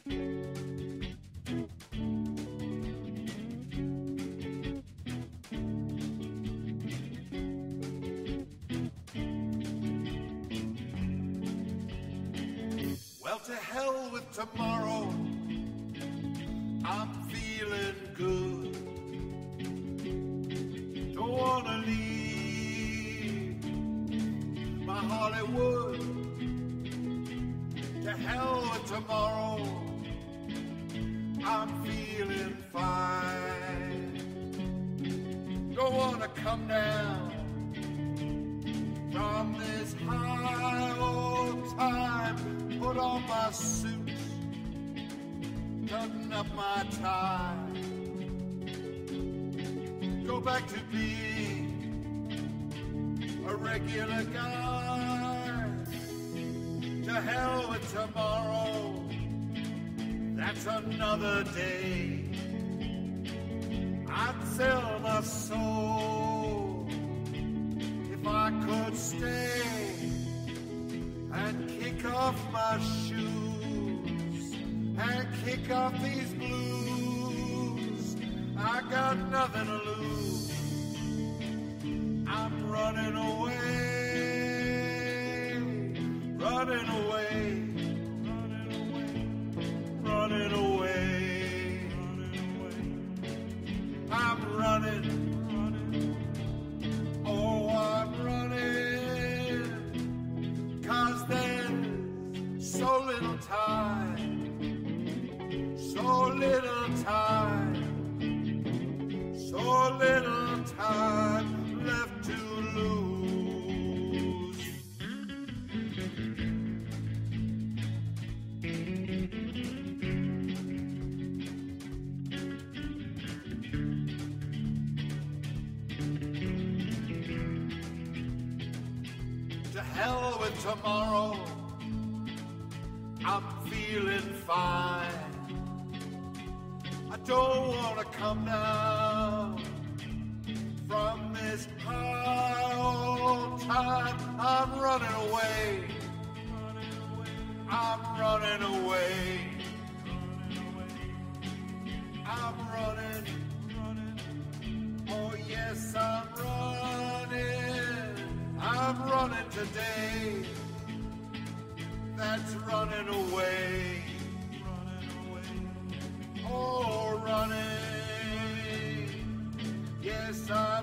Well, to hell with tomorrow, I'm feeling good. Don't wanna leave my Hollywood. To hell with tomorrow, I'm feeling fine. Don't wanna come down from this high old time. Put on my suit, button up my tie. Go back to being a regular guy. To hell with tomorrow, that's another day. I'd sell my soul if I could stay and kick off my shoes and kick off these blues. I got nothing to lose. I'm running away, running away, running away, I'm running, oh, I'm running, 'cause there's so little time, so little time, so little time left to lose. To hell with tomorrow, I'm feeling fine. I don't want to come down from this high old time. I'm running away. I'm running away. I'm running. Oh yes, I'm running. I'm running today. That's running away. Oh, running. Yes,